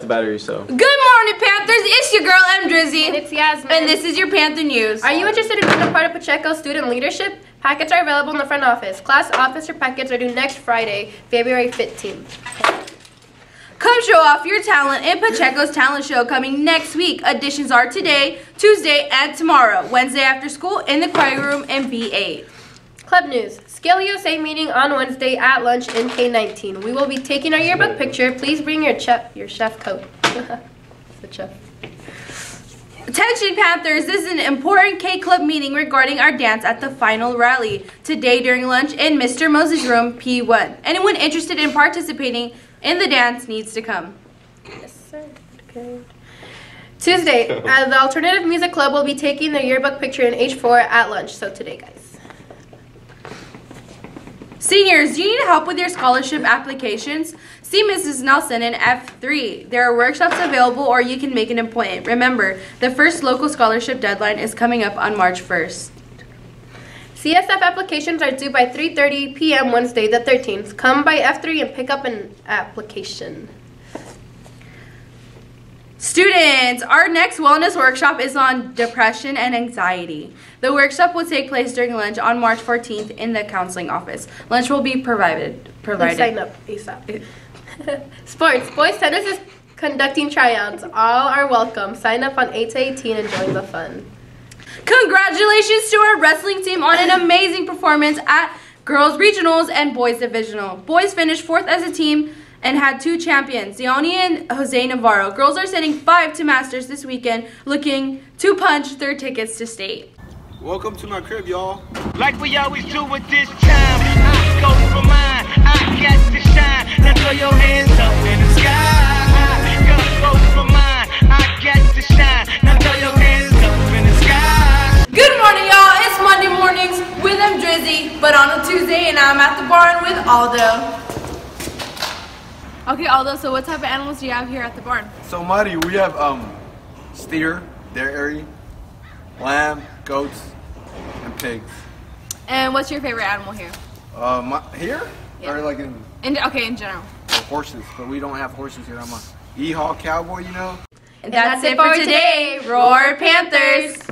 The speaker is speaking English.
battery, so. Good morning, Panthers. It's your girl, M. Drizzy. And it's Yasmin. And this is your Panther News. Are you interested in being a part of Pacheco's student leadership? Packets are available in the front office. Class officer packets are due next Friday, February 15th. Come show off your talent in Pacheco's talent show coming next week. Auditions are today, Tuesday, and tomorrow. Wednesday after school in the choir room in B8. Club news. Scale USA meeting on Wednesday at lunch in K19. We will be taking our yearbook picture. Please bring your chef coat. The chef. Attention Panthers, this is an important K-Club meeting regarding our dance at the final rally. Today during lunch in Mr. Moses' room, P1. Anyone interested in participating in the dance needs to come. Yes, sir. Okay. Tuesday, the Alternative Music Club will be taking their yearbook picture in H4 at lunch. So today, guys. Seniors, do you need help with your scholarship applications? See Mrs. Nelson in F3. There are workshops available or you can make an appointment. Remember, the first local scholarship deadline is coming up on March 1st. CSF applications are due by 3:30 p.m. Wednesday the 13th. Come by F3 and pick up an application. Students, our next wellness workshop is on depression and anxiety. The workshop will take place during lunch on March 14th in the counseling office. Lunch will be provided. Please sign up ASAP. Sports. Boys tennis is conducting tryouts. All are welcome. Sign up on 8 to 18 and join the fun. Congratulations to our wrestling team on an amazing performance at Girls Regionals and Boys Divisional. Boys finished 4th as a team and had 2 champions, Zioni and Jose Navarro. Girls are sending 5 to Masters this weekend, looking to punch their tickets to state. Welcome to my crib, y'all. Like we always do with this time, I go for mine, I got to shine. Now throw your hands up in the sky. I go for mine, I got to shine. Now throw your hands up in the sky. Good morning, y'all. It's Monday mornings with M. Drizzy, but on a Tuesday, and I'm at the barn with Aldo. Okay, Aldo, so what type of animals do you have here at the barn? So, Mari, we have steer, dairy, lamb, goats, and pigs. And what's your favorite animal here? Here? Yeah. Or like in general. Horses, but we don't have horses here. I'm a Yeehaw cowboy, you know? And that's it for today. Roar Panthers!